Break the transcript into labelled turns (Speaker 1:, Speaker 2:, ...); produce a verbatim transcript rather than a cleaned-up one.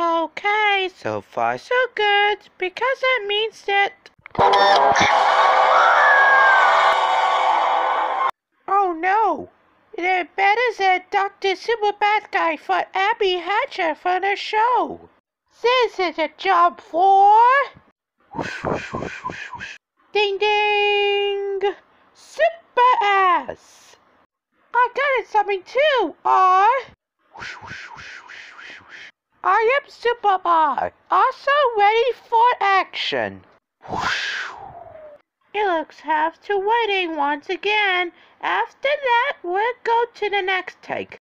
Speaker 1: Okay, so far so good, because that means that... Oh no! They're better than Doctor Super Bad Guy for Abby Hatcher for the show. This is a job for... Ding ding! Super Ass! I got it something too, R! I am Super R, also ready for action. It looks have to waiting once again. After that, we'll go to the next take.